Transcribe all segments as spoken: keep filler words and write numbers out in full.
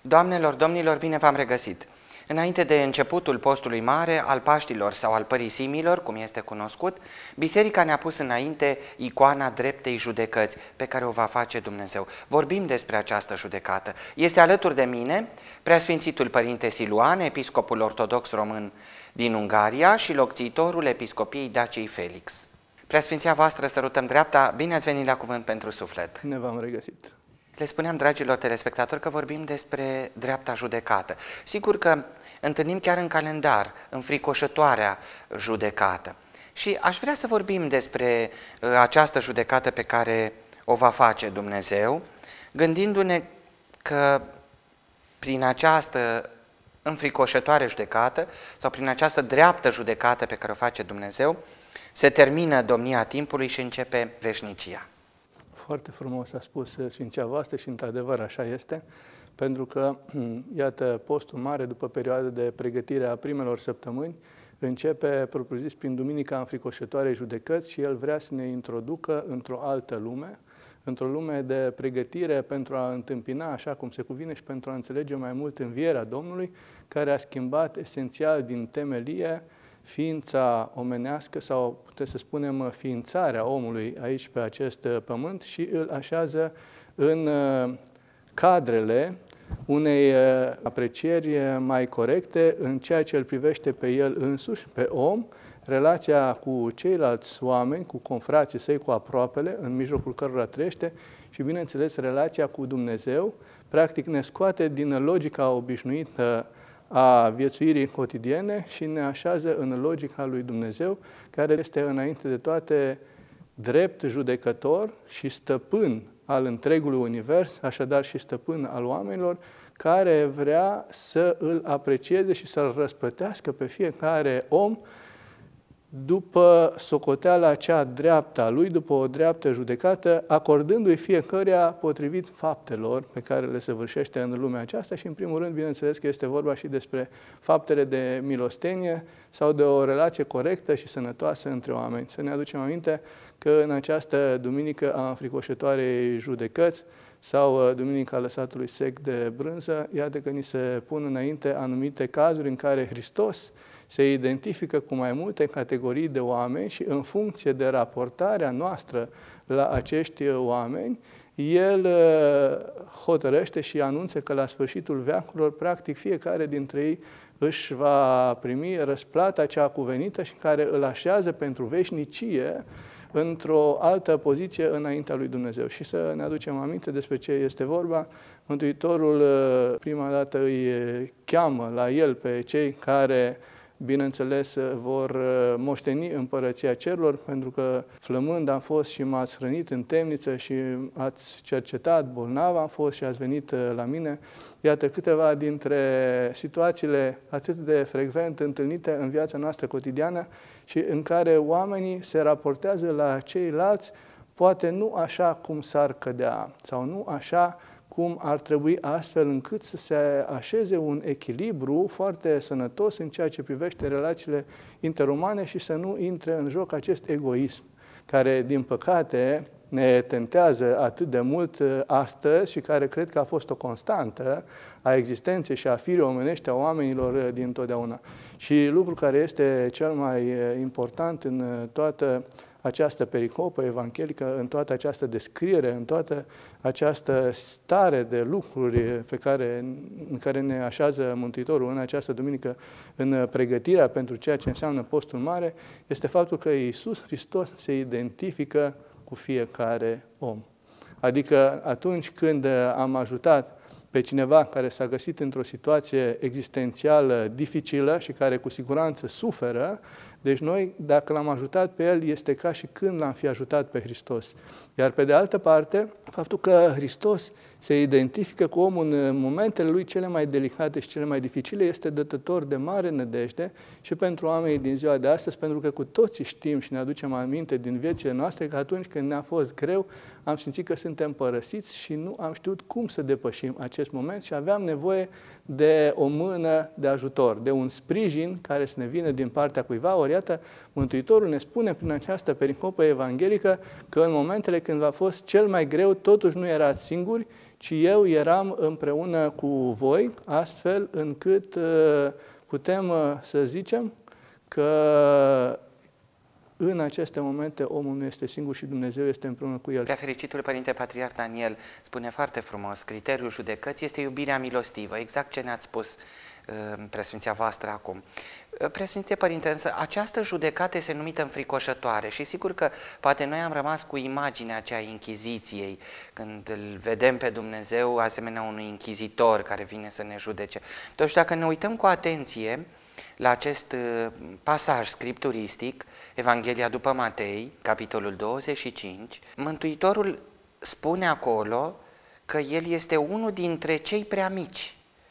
Doamnelor, domnilor, bine v-am regăsit! Înainte de începutul postului mare, al Paștilor sau al Părisimilor, cum este cunoscut, Biserica ne-a pus înainte icoana dreptei judecăți pe care o va face Dumnezeu. Vorbim despre această judecată. Este alături de mine Preasfințitul Părinte Siluan, episcopul ortodox român din Ungaria și locțitorul episcopiei Daciei Felix. Preasfinția voastră, sărutăm dreapta, bine ați venit la Cuvânt pentru Suflet! Ne v-am regăsit! Le spuneam, dragilor telespectatori, că vorbim despre dreapta judecată. Sigur că întâlnim chiar în calendar înfricoșătoarea judecată. Și aș vrea să vorbim despre această judecată pe care o va face Dumnezeu, gândindu-ne că prin această înfricoșătoare judecată sau prin această dreaptă judecată pe care o face Dumnezeu, se termină domnia timpului și începe veșnicia. Foarte frumos a spus Sfinția voastră și într-adevăr așa este, pentru că, iată, postul mare, după perioada de pregătire a primelor săptămâni, începe, propriu-zis, prin Duminica Înfricoșătoarei Judecăți și El vrea să ne introducă într-o altă lume, într-o lume de pregătire pentru a întâmpina, așa cum se cuvine, și pentru a înțelege mai mult învierea Domnului, care a schimbat esențial din temelie ființa omenească sau, putem să spunem, ființarea omului aici pe acest pământ și îl așează în cadrele unei aprecieri mai corecte în ceea ce îl privește pe el însuși, pe om, relația cu ceilalți oameni, cu confrații săi, cu aproapele, în mijlocul cărora trăiește și, bineînțeles, relația cu Dumnezeu, practic ne scoate din logica obișnuită a viețuirii cotidiene și ne așează în logica lui Dumnezeu, care este înainte de toate drept judecător și stăpân al întregului univers, așadar și stăpân al oamenilor, care vrea să îl aprecieze și să-l răsplătească pe fiecare om după socoteala cea dreaptă a lui, după o dreaptă judecată, acordându-i fiecăruia potrivit faptelor pe care le săvârșește în lumea aceasta și, în primul rând, bineînțeles că este vorba și despre faptele de milostenie sau de o relație corectă și sănătoasă între oameni. Să ne aducem aminte că în această duminică a înfricoșătoarei judecăți sau Duminica Lăsatului Sec de Brânză, iată că ni se pun înainte anumite cazuri în care Hristos se identifică cu mai multe categorii de oameni și în funcție de raportarea noastră la acești oameni, El hotărăște și anunță că la sfârșitul veacurilor, practic, fiecare dintre ei își va primi răsplata cea cuvenită și care îl așează pentru veșnicie într-o altă poziție înaintea lui Dumnezeu. Și să ne aducem aminte despre ce este vorba. Mântuitorul prima dată îi cheamă la El pe cei care, bineînțeles, vor moșteni împărăția cerurilor, pentru că flămând am fost și m-ați hrănit în temniță și ați cercetat, bolnav am fost și ați venit la mine. Iată câteva dintre situațiile atât de frecvent întâlnite în viața noastră cotidiană și în care oamenii se raportează la ceilalți, poate nu așa cum s-ar cădea sau nu așa cum ar trebui, astfel încât să se așeze un echilibru foarte sănătos în ceea ce privește relațiile interumane și să nu intre în joc acest egoism, care, din păcate, ne tentează atât de mult astăzi și care cred că a fost o constantă a existenței și a firii omenești a oamenilor dintotdeauna. Și lucrul care este cel mai important în toată această pericopă evanghelică, în toată această descriere, în toată această stare de lucruri pe care, în care ne așează Mântuitorul în această duminică, în pregătirea pentru ceea ce înseamnă postul mare, este faptul că Iisus Hristos se identifică cu fiecare om. Adică atunci când am ajutat pe cineva care s-a găsit într-o situație existențială dificilă și care cu siguranță suferă, deci noi, dacă l-am ajutat pe el, este ca și când l-am fi ajutat pe Hristos. Iar pe de altă parte, faptul că Hristos se identifică cu omul în momentele lui cele mai delicate și cele mai dificile este dătător de mare nădejde și pentru oamenii din ziua de astăzi, pentru că cu toții știm și ne aducem aminte din viețile noastre că atunci când ne-a fost greu, am simțit că suntem părăsiți și nu am știut cum să depășim acest moment și aveam nevoie de o mână de ajutor, de un sprijin care să ne vină din partea cuiva. Ori iată, Mântuitorul ne spune prin această pericopă evanghelică că în momentele când v-a fost cel mai greu, totuși nu erați singuri ci eu eram împreună cu voi, astfel încât putem să zicem că în aceste momente omul nu este singur și Dumnezeu este împreună cu el. Prea fericitul Părinte Patriarh Daniel spune foarte frumos, criteriul judecății este iubirea milostivă, exact ce ne-ați spus preasfinția voastră acum. Preasfinție Părinte, însă această judecată este numită înfricoșătoare și sigur că poate noi am rămas cu imaginea aceea Inchiziției, când îl vedem pe Dumnezeu asemenea unui inchizitor care vine să ne judece. Totuși, dacă ne uităm cu atenție la acest pasaj scripturistic, Evanghelia după Matei, capitolul douăzeci și cinci, Mântuitorul spune acolo că El este unul dintre cei prea mici.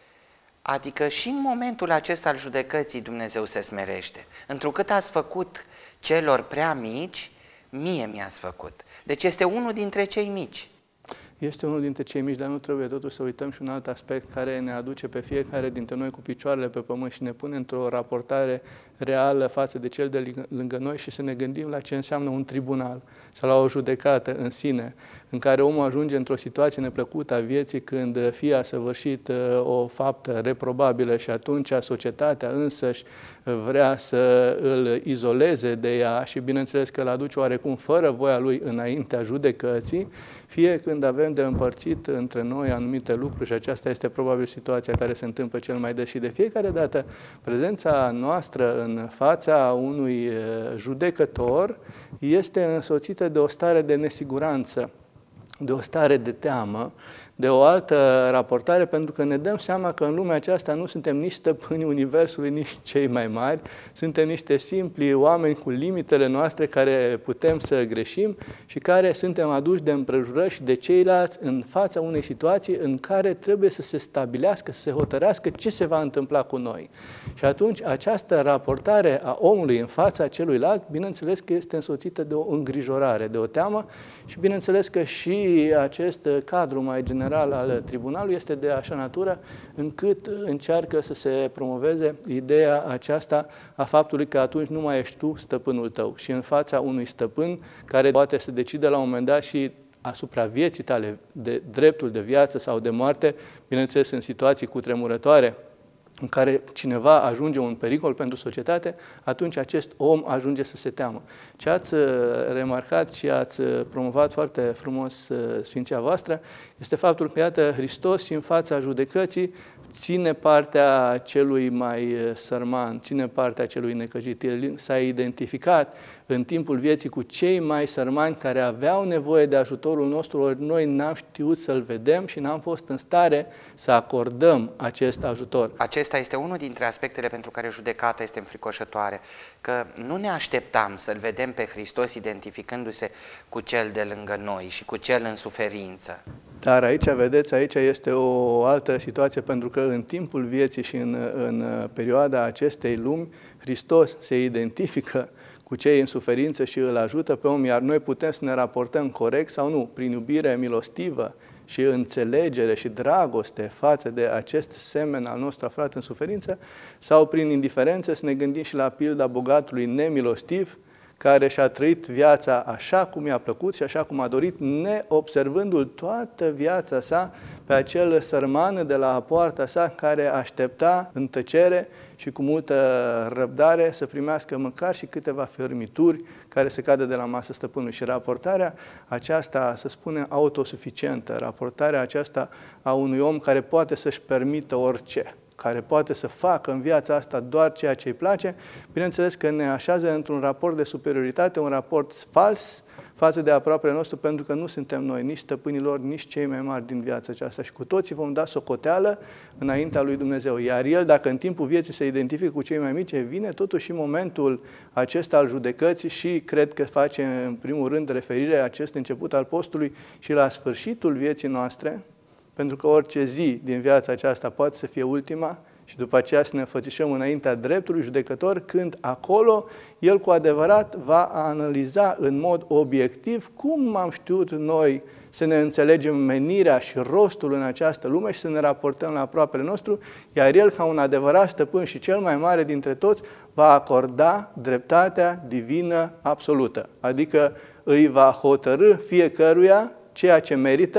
Adică și în momentul acesta al judecății Dumnezeu se smerește. Întrucât ați făcut celor prea mici, mie mi-ați făcut. Deci este unul dintre cei mici. Este unul dintre cei mici, dar nu trebuie totuși să uităm și un alt aspect care ne aduce pe fiecare dintre noi cu picioarele pe pământ și ne pune într-o raportare reală față de cel de lângă noi și să ne gândim la ce înseamnă un tribunal sau la o judecată în sine, în care omul ajunge într-o situație neplăcută a vieții când fie a săvârșit o faptă reprobabilă și atunci societatea însăși vrea să îl izoleze de ea și bineînțeles că îl aduce oarecum fără voia lui înaintea judecății, fie când avem de împărțit între noi anumite lucruri și aceasta este probabil situația care se întâmplă cel mai des și de fiecare dată prezența noastră în fața unui judecător este însoțită de o stare de nesiguranță, de o stare de teamă, de o altă raportare, pentru că ne dăm seama că în lumea aceasta nu suntem nici stăpânii Universului, nici cei mai mari, suntem niște simpli oameni cu limitele noastre care putem să greșim și care suntem aduși de împrejurări și de ceilalți în fața unei situații în care trebuie să se stabilească, să se hotărească ce se va întâmpla cu noi. Și atunci această raportare a omului în fața celuilalt, bineînțeles că este însoțită de o îngrijorare, de o teamă și bineînțeles că și acest cadru mai general al tribunalului este de așa natură încât încearcă să se promoveze ideea aceasta a faptului că atunci nu mai ești tu stăpânul tău și în fața unui stăpân care poate să decide la un moment dat și asupra vieții tale, de dreptul de viață sau de moarte, bineînțeles în situații cutremurătoare, în care cineva ajunge un pericol pentru societate, atunci acest om ajunge să se teamă. Ce ați remarcat și ați promovat foarte frumos Sfinția voastră este faptul că, iată, Hristos și în fața judecății ține partea celui mai sărman, ține partea celui necăjit. El s-a identificat în timpul vieții cu cei mai sărmani care aveau nevoie de ajutorul nostru, ori noi n-am știut să-l vedem și n-am fost în stare să acordăm acest ajutor. Acesta este unul dintre aspectele pentru care judecata este înfricoșătoare, că nu ne așteptam să-L vedem pe Hristos identificându-se cu cel de lângă noi și cu cel în suferință. Dar aici, vedeți, aici este o altă situație, pentru că în timpul vieții și în, în perioada acestei lumi, Hristos se identifică cu cei în suferință și îl ajută pe om, iar noi putem să ne raportăm corect sau nu, prin iubire milostivă și înțelegere și dragoste față de acest semen al nostru aflat în suferință, sau prin indiferență să ne gândim și la pilda bogatului nemilostiv, care și-a trăit viața așa cum i-a plăcut și așa cum a dorit, neobservându-l toată viața sa pe acel sărman de la poarta sa care aștepta în tăcere și cu multă răbdare să primească măcar și câteva fermituri care să cadă de la masă stăpânului. Și raportarea aceasta, să spunem, autosuficientă, raportarea aceasta a unui om care poate să-și permită orice, care poate să facă în viața asta doar ceea ce îi place, bineînțeles că ne așează într-un raport de superioritate, un raport fals față de aproapele nostru, pentru că nu suntem noi, nici stăpânilor, nici cei mai mari din viața aceasta și cu toții vom da socoteală înaintea lui Dumnezeu. Iar El, dacă în timpul vieții se identifică cu cei mai mici, vine totuși și momentul acesta al judecății și cred că face în primul rând referire acest început al postului și la sfârșitul vieții noastre, pentru că orice zi din viața aceasta poate să fie ultima și după aceea să ne înfățișăm înaintea dreptului judecător, când acolo El cu adevărat va analiza în mod obiectiv cum am știut noi să ne înțelegem menirea și rostul în această lume și să ne raportăm la aproapele nostru, iar El, ca un adevărat stăpân și cel mai mare dintre toți, va acorda dreptatea divină absolută. Adică îi va hotărî fiecăruia ceea ce merită,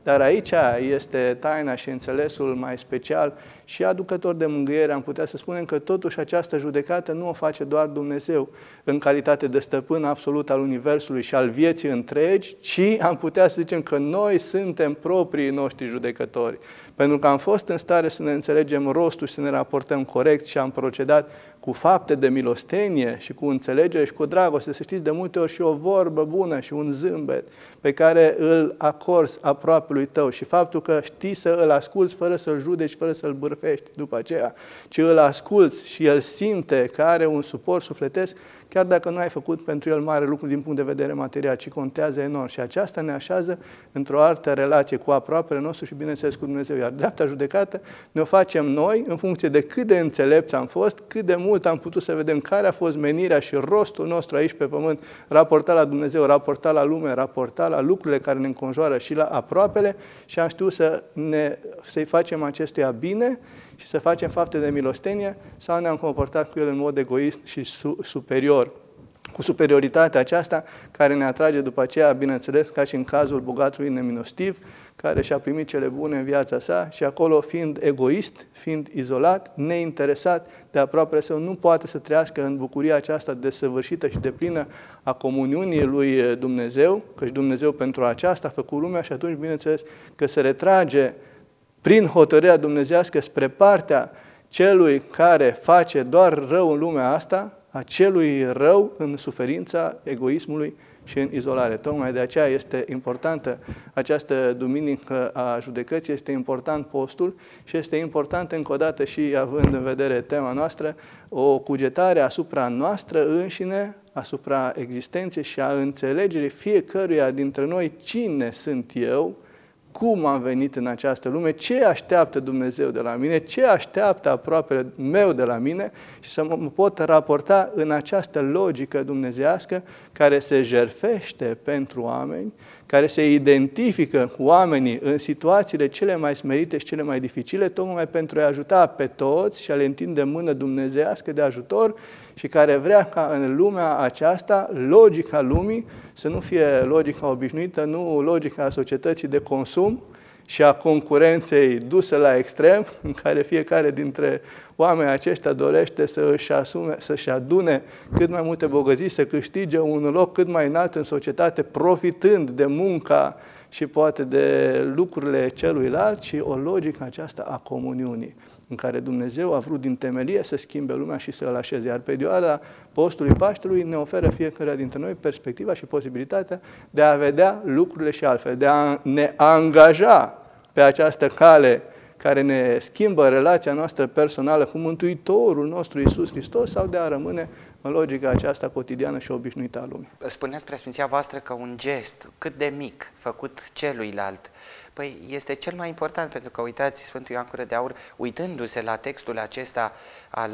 Dar aici este taina și înțelesul mai special și aducător de mângâiere. Am putea să spunem că totuși această judecată nu o face doar Dumnezeu în calitate de stăpân absolut al Universului și al vieții întregi, ci am putea să zicem că noi suntem proprii noștri judecători. Pentru că am fost în stare să ne înțelegem rostul și să ne raportăm corect și am procedat cu fapte de milostenie și cu înțelegere și cu dragoste. Să știți, de multe ori și o vorbă bună și un zâmbet pe care îl acorzi aproapelui tău și faptul că știi să îl asculți fără să-l judeci, fără să-l bârfești după aceea, ci îl asculți și el simte că are un suport sufletesc, chiar dacă nu ai făcut pentru el mare lucru din punct de vedere material, ci contează enorm. Și aceasta ne așează într-o altă relație cu aproapele nostru și, bineînțeles, cu Dumnezeu. Iar dreapta judecată ne-o facem noi în funcție de cât de înțelepți am fost, cât de mult am putut să vedem care a fost menirea și rostul nostru aici pe pământ, raportat la Dumnezeu, raportat la lume, raportat la lucrurile care ne înconjoară și la aproapele, și am știut să ne, să-i facem acestuia bine și să facem fapte de milostenie, sau ne-am comportat cu el în mod egoist și su superior, cu superioritatea aceasta care ne atrage după aceea, bineînțeles, ca și în cazul bogatului neminostiv, care și-a primit cele bune în viața sa și acolo, fiind egoist, fiind izolat, neinteresat de aproapele său, nu poate să trăiască în bucuria aceasta desăvârșită și deplină a comuniunii lui Dumnezeu, căci Dumnezeu pentru aceasta a făcut lumea, și atunci, bineînțeles, că se retrage prin hotărârea dumnezească spre partea celui care face doar rău în lumea asta, a celui rău în suferința egoismului și în izolare. Tocmai de aceea este importantă această duminică a judecății, este important postul și este important încă o dată, și având în vedere tema noastră, o cugetare asupra noastră înșine, asupra existenței și a înțelegerii fiecăruia dintre noi cine sunt eu, cum am venit în această lume, ce așteaptă Dumnezeu de la mine, ce așteaptă aproapele meu de la mine, și să mă pot raporta în această logică dumnezeiască care se jertfește pentru oameni, care se identifică cu oamenii în situațiile cele mai smerite și cele mai dificile, tocmai pentru a ajuta pe toți și a le întinde mână dumnezeiască de ajutor, și care vrea ca în lumea aceasta, logica lumii, să nu fie logica obișnuită, nu logica societății de consum și a concurenței dusă la extrem, în care fiecare dintre oamenii aceștia dorește să își asume, să-și adune cât mai multe bogății, să câștige un loc cât mai înalt în societate, profitând de munca și poate de lucrurile celuilalt, și o logică aceasta a comuniunii, în care Dumnezeu a vrut din temelie să schimbe lumea și să îl așeze. Iar perioada postului Paștelui ne oferă fiecare dintre noi perspectiva și posibilitatea de a vedea lucrurile și altfel, de a ne angaja pe această cale care ne schimbă relația noastră personală cu Mântuitorul nostru Iisus Hristos, sau de a rămâne în logica aceasta cotidiană și obișnuită a lumii. Spuneați, preasfinția voastră, că un gest cât de mic făcut celuilalt, păi este cel mai important, pentru că, uitați, Sfântul Ioan Gură de Aur, uitându-se la textul acesta al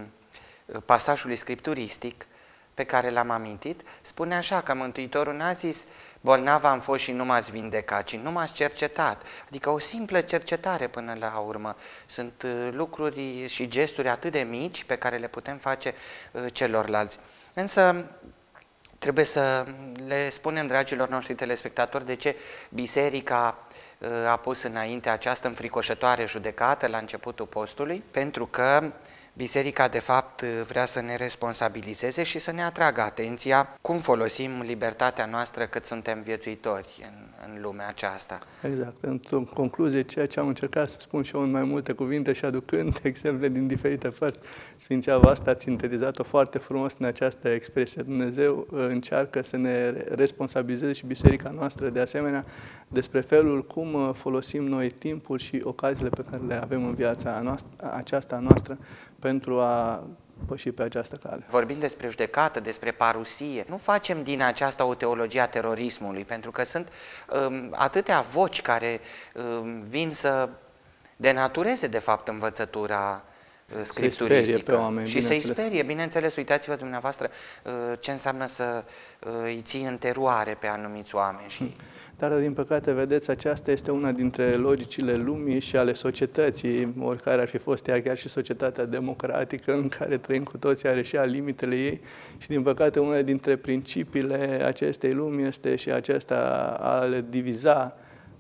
um, pasajului scripturistic pe care l-am amintit, spune așa, că Mântuitorul n-a zis: bolnav am fost și nu m-ați vindecat, ci nu m-ați cercetat. Adică o simplă cercetare până la urmă. Sunt uh, lucruri și gesturi atât de mici pe care le putem face uh, celorlalți. Însă trebuie să le spunem, dragilor noștri telespectatori, de ce Biserica uh, a pus înainte această înfricoșătoare judecată la începutul postului, pentru că Biserica, de fapt, vrea să ne responsabilizeze și să ne atragă atenția cum folosim libertatea noastră cât suntem viețuitori în, în lumea aceasta. Exact. În concluzie, ceea ce am încercat să spun și eu în mai multe cuvinte și aducând exemple din diferite părți, Sfinția voastră a sintetizat-o foarte frumos în această expresie. Dumnezeu încearcă să ne responsabilizeze și Biserica noastră de asemenea despre felul cum folosim noi timpul și ocaziile pe care le avem în viața noastră, aceasta noastră, pentru a păși pe această cale. Vorbim despre judecată, despre parusie. Nu facem din aceasta o teologie a terorismului, pentru că sunt um, atâtea voci care um, vin să denatureze, de fapt, învățătura uh, scripturistică. Oameni, și să-i sperie. Bineînțeles, uitați-vă dumneavoastră uh, ce înseamnă să uh, îi ții în teroare pe anumiți oameni. Și... Dar, din păcate, vedeți, aceasta este una dintre logicile lumii și ale societății, oricare ar fi fost ea, chiar și societatea democratică în care trăim cu toții, are și ea limitele ei. Și, din păcate, una dintre principiile acestei lumi este și acesta a le diviza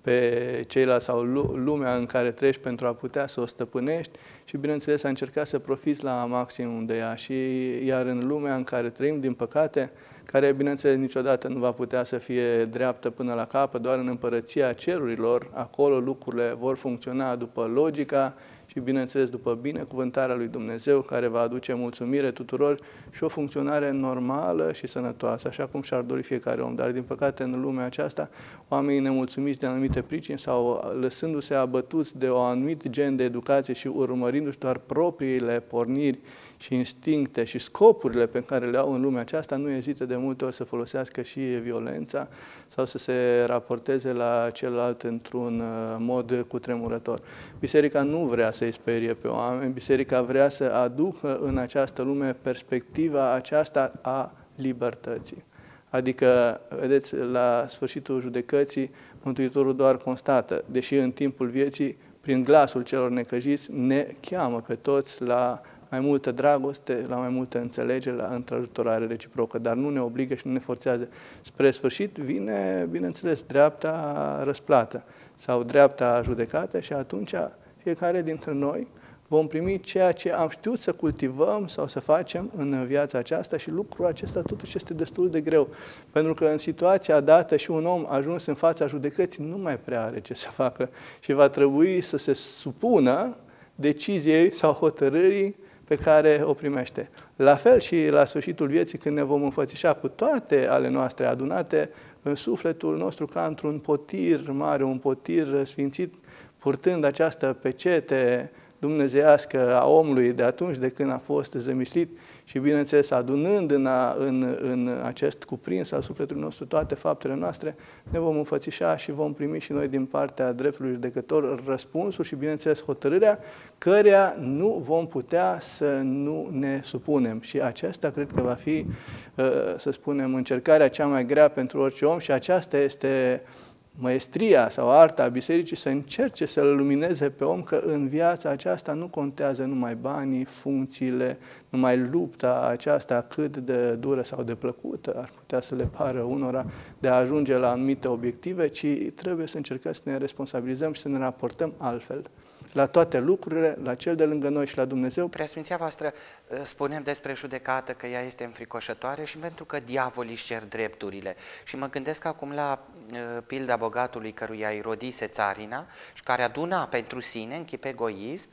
pe ceilalți sau lumea în care treci pentru a putea să o stăpânești și, bineînțeles, a încercat să profiți la maximum de ea. Și iar în lumea în care trăim, din păcate, care, bineînțeles, niciodată nu va putea să fie dreaptă până la capăt, doar în împărăția cerurilor, acolo lucrurile vor funcționa după logica și, bineînțeles, după binecuvântarea lui Dumnezeu, care va aduce mulțumire tuturor și o funcționare normală și sănătoasă, așa cum și-ar dori fiecare om. Dar, din păcate, în lumea aceasta, oamenii nemulțumiți de anumite pricini sau lăsându-se abătuți de o anumit gen de educație și urmărindu-și doar propriile porniri și instincte și scopurile pe care le au în lumea aceasta, nu ezită de multe ori să folosească și violența sau să se raporteze la celălalt într-un mod cutremurător. Biserica nu vrea să-i sperie pe oameni, Biserica vrea să aducă în această lume perspectiva aceasta a libertății. Adică, vedeți, la sfârșitul judecății, Mântuitorul doar constată, deși în timpul vieții, prin glasul celor necăjiți, ne cheamă pe toți la mai multă dragoste, la mai multă înțelegere, la întrajutorare reciprocă, dar nu ne obligă și nu ne forțează. Spre sfârșit vine, bineînțeles, dreapta răsplată sau dreapta judecată și atunci fiecare dintre noi vom primi ceea ce am știut să cultivăm sau să facem în viața aceasta și lucrul acesta totuși este destul de greu. Pentru că în situația dată și un om ajuns în fața judecății nu mai prea are ce să facă și va trebui să se supună deciziei sau hotărârii pe care o primește. La fel și la sfârșitul vieții, când ne vom înfățișa cu toate ale noastre adunate în sufletul nostru ca într-un potir mare, un potir sfințit, purtând această pecete dumnezeiască a omului de atunci de când a fost zămislit și, bineînțeles, adunând în, a, în, în acest cuprins al sufletului nostru toate faptele noastre, ne vom înfățișa și vom primi și noi din partea dreptului judecător răspunsul și, bineînțeles, hotărârea căreia nu vom putea să nu ne supunem. Și aceasta cred că va fi, să spunem, încercarea cea mai grea pentru orice om și aceasta este măestria sau arta a bisericii, să încerce să-l lumineze pe om că în viața aceasta nu contează numai banii, funcțiile, numai lupta aceasta cât de dură sau de plăcută ar putea să le pară unora de a ajunge la anumite obiective, ci trebuie să încercăm să ne responsabilizăm și să ne raportăm altfel la toate lucrurile, la cel de lângă noi și la Dumnezeu. Preasfinția voastră, spunem despre judecată că ea este înfricoșătoare și pentru că diavolii își cer drepturile. Și mă gândesc acum la pilda bogatului căruia îi rodise țarina și care aduna pentru sine, în chip egoist,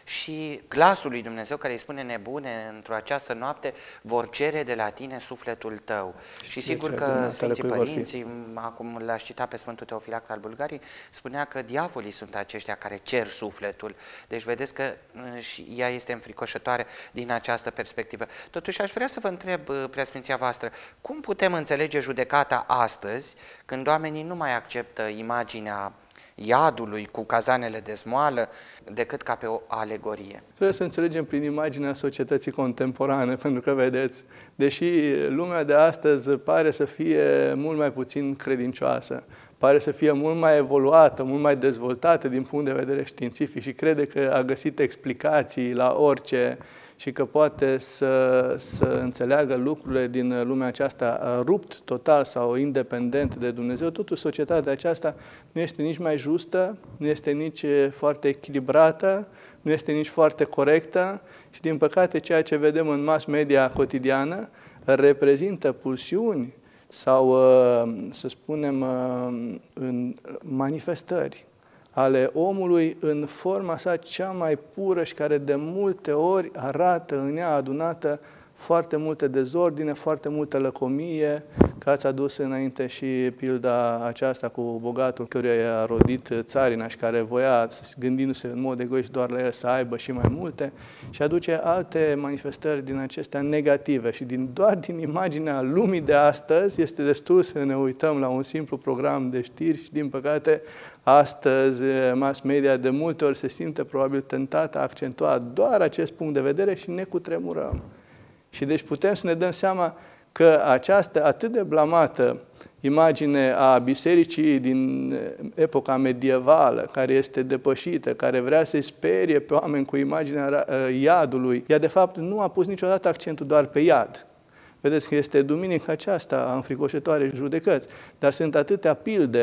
și glasul lui Dumnezeu care îi spune: nebune, într-o această noapte vor cere de la tine sufletul tău. Și, și sigur că Sfinții Părinții, acum l-aș cita pe Sfântul Teofilact al Bulgariei, spunea că diavolii sunt aceștia care cer sufletul. Deci vedeți că și ea este înfricoșătoare din această perspectivă. Totuși aș vrea să vă întreb, Preasfinția voastră, cum putem înțelege judecata astăzi, când oamenii nu mai acceptă imaginea iadului cu cazanele de smoală decât ca pe o alegorie? Trebuie să înțelegem prin imaginea societății contemporane, pentru că, vedeți, deși lumea de astăzi pare să fie mult mai puțin credincioasă, pare să fie mult mai evoluată, mult mai dezvoltată din punct de vedere științific și crede că a găsit explicații la orice și că poate să, să înțeleagă lucrurile din lumea aceasta rupt total sau independent de Dumnezeu, totuși societatea aceasta nu este nici mai justă, nu este nici foarte echilibrată, nu este nici foarte corectă și, din păcate, ceea ce vedem în mass media cotidiană reprezintă pulsiuni sau, să spunem, în manifestări ale omului în forma sa cea mai pură și care de multe ori arată în ea adunată foarte multe dezordine, foarte multă lăcomie, că ați adus înainte și pilda aceasta cu bogatul căruia i-a rodit țarina și care voia, gândindu-se în mod egoist doar la el, să aibă și mai multe și aduce alte manifestări din acestea negative și din, doar din imaginea lumii de astăzi este destul să ne uităm la un simplu program de știri și, din păcate, astăzi mass media de multe ori se simte probabil tentată a accentua doar acest punct de vedere și ne cutremurăm. Și deci putem să ne dăm seama că această atât de blamată imagine a bisericii din epoca medievală, care este depășită, care vrea să-i sperie pe oameni cu imaginea iadului, ea de fapt nu a pus niciodată accentul doar pe iad. Vedeți că este duminica aceasta a înfricoșătoarei judecăți, dar sunt atâtea pilde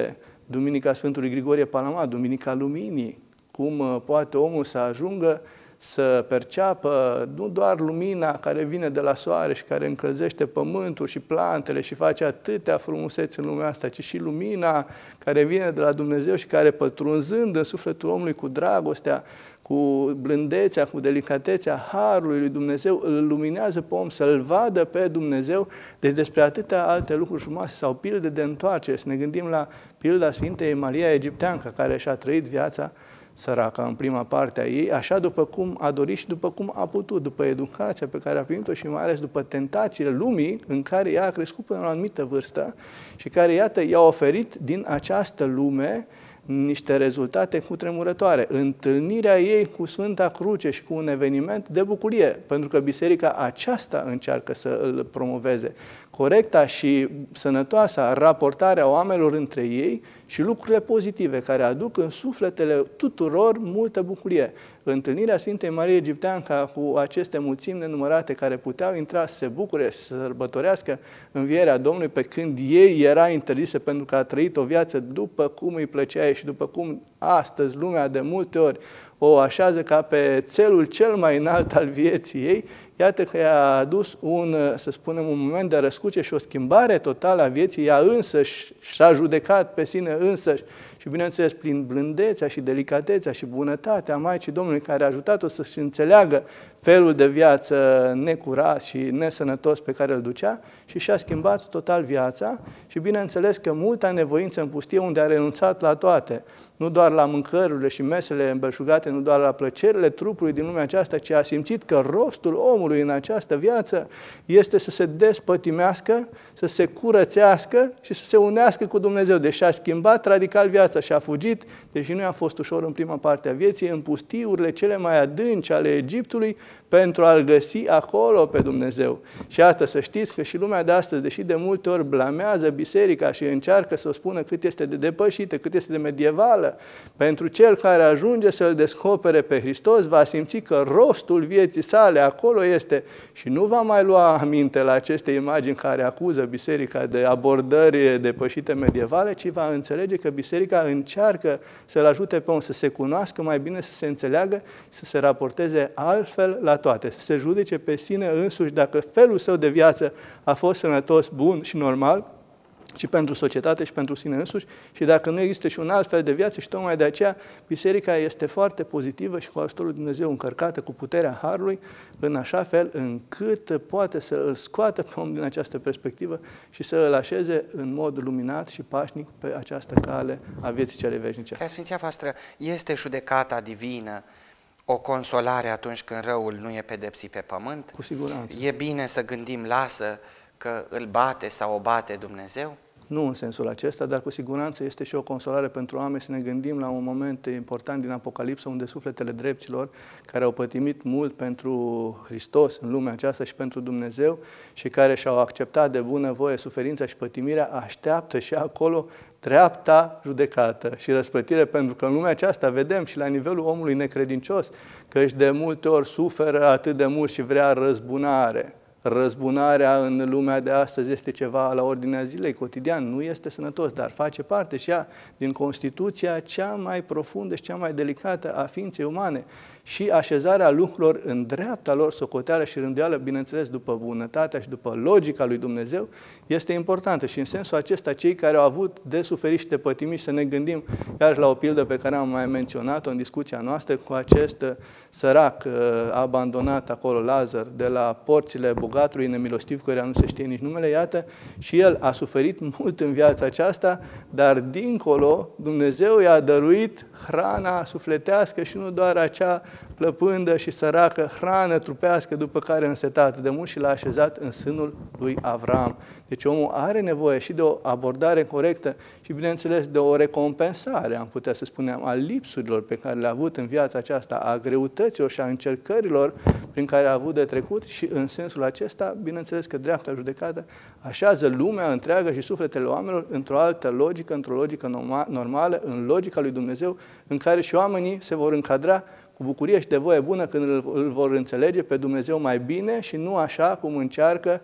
Duminica Sfântului Grigorie Palama, Duminica Luminii, cum poate omul să ajungă să perceapă nu doar lumina care vine de la soare și care încălzește pământul și plantele și face atâtea frumuseți în lumea asta, ci și lumina care vine de la Dumnezeu și care, pătrunzând în sufletul omului cu dragostea, cu blândețea, cu delicatețea Harului lui Dumnezeu, îl luminează pe om să-L vadă pe Dumnezeu. Deci despre atâtea alte lucruri frumoase sau pilde de întoarcere. Să ne gândim la pilda Sfintei Maria Egipteancă, care și-a trăit viața săracă în prima parte a ei, așa după cum a dorit și după cum a putut, după educația pe care a primit-o și mai ales după tentațiile lumii în care ea a crescut până la o anumită vârstă și care, iată, i-a oferit din această lume niște rezultate cutremurătoare. Întâlnirea ei cu Sfânta Cruce și cu un eveniment de bucurie, pentru că biserica aceasta încearcă să îl promoveze. Corecta și sănătoasa raportarea oamenilor între ei și lucrurile pozitive care aduc în sufletele tuturor multă bucurie. Întâlnirea Sfintei Marie Egipteanca cu aceste mulțimi nenumărate care puteau intra să se bucure, să sărbătorească învierea Domnului, pe când ei era interzisă pentru că a trăit o viață după cum îi plăcea și după cum astăzi lumea de multe ori o așează ca pe țelul cel mai înalt al vieții ei, iată că i-a adus un, să spunem, un moment de răscruce și o schimbare totală a vieții, ea însăși și-a judecat pe sine însăși și, bineînțeles, prin blândețea și delicatețea și bunătatea Maicii Domnului, care a ajutat-o să-și înțeleagă felul de viață necurat și nesănătos pe care îl ducea și și-a schimbat total viața și, bineînțeles, că multa nevoință în pustie unde a renunțat la toate, nu doar la mâncărurile și mesele îmbelșugate, nu doar la plăcerile trupului din lumea aceasta, ci a simțit că rostul omului în această viață este să se despătimească, să se curățească și să se unească cu Dumnezeu. Deci a schimbat radical viața și a fugit, deși nu i-a fost ușor în prima parte a vieții, în pustiurile cele mai adânci ale Egiptului pentru a-L găsi acolo pe Dumnezeu. Și iată, să știți că și lumea de astăzi, deși de multe ori blamează biserica și încearcă să o spună cât este de depășită, cât este de medievală, pentru cel care ajunge să-L descopere pe Hristos, va simți că rostul vieții sale acolo este și nu va mai lua aminte la aceste imagini care acuză biserica de abordări depășite medievale, ci va înțelege că biserica încearcă să-L ajute pe om să se cunoască mai bine, să se înțeleagă, să se raporteze altfel la toate, să se judece pe sine însuși dacă felul său de viață a fost sănătos, bun și normal, și pentru societate și pentru sine însuși, și dacă nu există și un alt fel de viață, și tocmai de aceea biserica este foarte pozitivă și cu ajutorul lui Dumnezeu încărcată cu puterea Harului, în așa fel încât poate să îl scoată pe om din această perspectivă și să îl așeze în mod luminat și pașnic pe această cale a vieții cele veșnice. Preasfinția voastră, este judecata divină o consolare atunci când răul nu e pedepsit pe pământ? Cu siguranță. E bine să gândim, lasă, că îl bate sau o bate Dumnezeu? Nu în sensul acesta, dar cu siguranță este și o consolare pentru oameni să ne gândim la un moment important din Apocalipsă, unde sufletele drepților, care au pătimit mult pentru Hristos în lumea aceasta și pentru Dumnezeu și care și-au acceptat de bunăvoie suferința și pătimirea, așteaptă și acolo dreapta judecată și răsplătire, pentru că în lumea aceasta vedem și la nivelul omului necredincios că își de multe ori suferă atât de mult și vrea răzbunare. Răzbunarea în lumea de astăzi este ceva la ordinea zilei, cotidian, nu este sănătos, dar face parte și ea din constituția cea mai profundă și cea mai delicată a ființei umane. Și așezarea lucrurilor în dreapta lor socoteală și rânduială, bineînțeles, după bunătatea și după logica lui Dumnezeu, este importantă. Și în sensul acesta, cei care au avut de suferit și de pătimit, să ne gândim iar la o pildă pe care am mai menționat-o în discuția noastră cu acest sărac abandonat acolo, Lazar, de la porțile bogatului nemilostiv, căruia nu se știe nici numele, iată, și el a suferit mult în viața aceasta, dar dincolo Dumnezeu i-a dăruit hrana sufletească și nu doar acea plăpândă și săracă hrană trupească după care însetat de mult și l-a așezat în sânul lui Avram. Deci omul are nevoie și de o abordare corectă și, bineînțeles, de o recompensare, am putea să spunem, a lipsurilor pe care le-a avut în viața aceasta, a greutăților și a încercărilor prin care a avut de trecut și în sensul acesta, bineînțeles că dreapta judecată așează lumea întreagă și sufletele oamenilor într-o altă logică, într-o logică normală, în logica lui Dumnezeu, în care și oamenii se vor încadra cu bucurie și de voie bună când îl, îl vor înțelege pe Dumnezeu mai bine și nu așa cum încearcă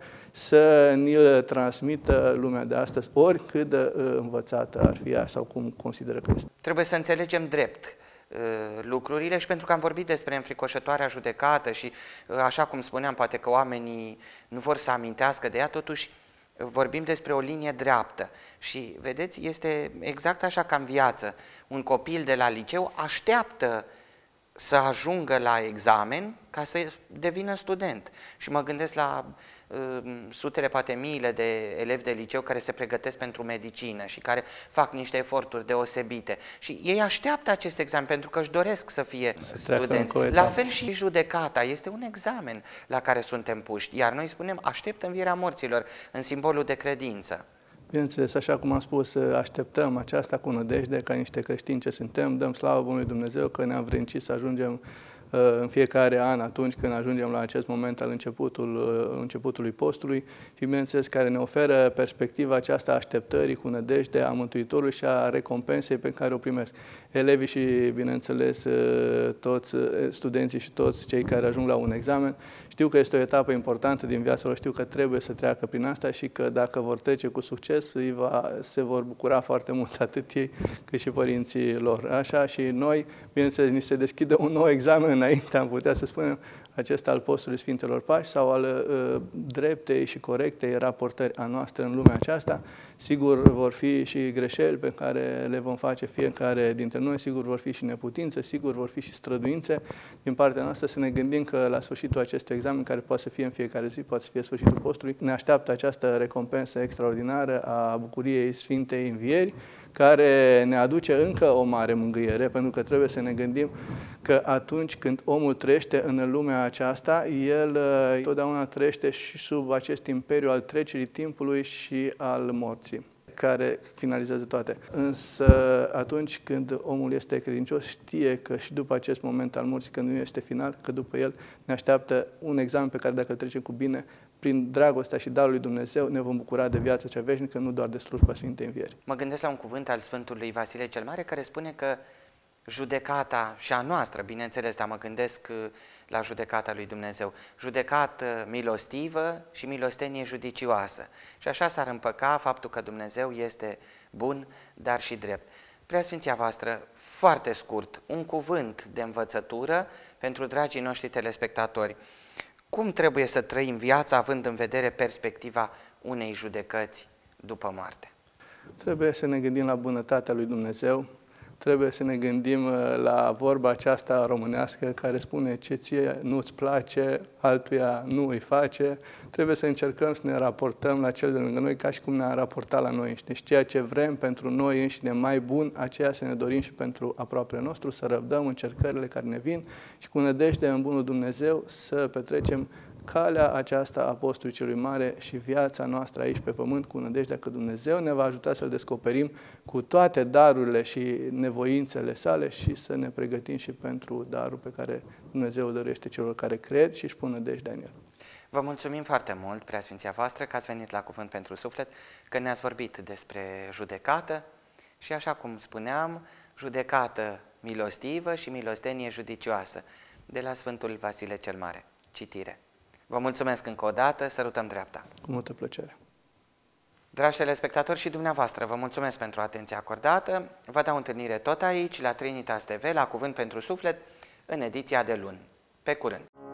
să ni-l transmită lumea de astăzi, oricât de învățată ar fi ea sau cum consideră că este. Trebuie să înțelegem drept lucrurile și pentru că am vorbit despre înfricoșătoarea judecată și așa cum spuneam, poate că oamenii nu vor să amintească de ea, totuși vorbim despre o linie dreaptă și vedeți, este exact așa ca în viață. Un copil de la liceu așteaptă să ajungă la examen ca să devină student. Și mă gândesc la uh, sutele, poate miile de elevi de liceu care se pregătesc pentru medicină și care fac niște eforturi deosebite. Și ei așteaptă acest examen pentru că își doresc să fie să studenți. La fel și judecata este un examen la care suntem puși. Iar noi spunem, aștept învierea morților în simbolul de credință. Bineînțeles, așa cum am spus, așteptăm aceasta cu nădejde ca niște creștini ce suntem, dăm slavă Bunului Dumnezeu că ne-am vrăncit să ajungem în fiecare an atunci când ajungem la acest moment al începutul, începutului postului și, bineînțeles, care ne oferă perspectiva aceasta a așteptării cu nădejde a Mântuitorului și a recompensei pe care o primesc elevii și, bineînțeles, toți studenții și toți cei care ajung la un examen. Știu că este o etapă importantă din viața lor, știu că trebuie să treacă prin asta și că dacă vor trece cu succes, îi va, se vor bucura foarte mult, atât ei cât și părinții lor. Așa și noi, bineînțeles, ni se deschide un nou examen înainte, am putea să spunem, acesta al postului Sfintelor Pași sau al uh, dreptei și corectei raportări a noastră în lumea aceasta. Sigur, vor fi și greșeli pe care le vom face fiecare dintre noi, sigur vor fi și neputințe, sigur vor fi și străduințe din partea noastră, să ne gândim că la sfârșitul acestui examen, care poate să fie în fiecare zi, poate să fie sfârșitul postului, ne așteaptă această recompensă extraordinară a bucuriei Sfintei Învieri, care ne aduce încă o mare mângâiere, pentru că trebuie să ne gândim că atunci când omul trăiește în lumea aceasta, el totdeauna trăiește și sub acest imperiu al trecerii timpului și al morții, care finalizează toate. Însă atunci când omul este credincios, știe că și după acest moment al morții, când nu este final, că după el ne așteaptă un examen pe care dacă îl trecem cu bine, prin dragostea și darul lui Dumnezeu, ne vom bucura de viața cea veșnică, nu doar de slujba Sfintei Învieri. Mă gândesc la un cuvânt al Sfântului Vasile cel Mare care spune că judecata și a noastră, bineînțeles, dar mă gândesc la judecata lui Dumnezeu, judecată milostivă și milostenie judicioasă. Și așa s-ar împăca faptul că Dumnezeu este bun, dar și drept. Preasfinția voastră, foarte scurt, un cuvânt de învățătură pentru dragii noștri telespectatori. Cum trebuie să trăim viața având în vedere perspectiva unei judecăți după moarte? Trebuie să ne gândim la bunătatea lui Dumnezeu, trebuie să ne gândim la vorba aceasta românească care spune ce ție nu-ți place, altuia nu îi face. Trebuie să încercăm să ne raportăm la cel de lângă noi ca și cum ne-am raportat la noi înșine. Și ceea ce vrem pentru noi înșine mai bun, aceea să ne dorim și pentru aproapele nostru, să răbdăm încercările care ne vin și cu nădejde în bunul Dumnezeu să petrecem calea aceasta a postului celui mare și viața noastră aici pe pământ cu nădejdea că Dumnezeu ne va ajuta să-L descoperim cu toate darurile și nevoințele sale și să ne pregătim și pentru darul pe care Dumnezeu îl dorește celor care cred și își pun nădejdea în El. Vă mulțumim foarte mult, Preasfinția voastră, că ați venit la Cuvânt pentru Suflet, că ne-ați vorbit despre judecată și, așa cum spuneam, judecată milostivă și milostenie judicioasă de la Sfântul Vasile cel Mare. Citire. Vă mulțumesc încă o dată, sărutăm dreapta. Cu multă plăcere. Dragi telespectatori și dumneavoastră, vă mulțumesc pentru atenția acordată. Vă dau întâlnire tot aici, la Trinitas T V, la Cuvânt pentru Suflet, în ediția de luni. Pe curând!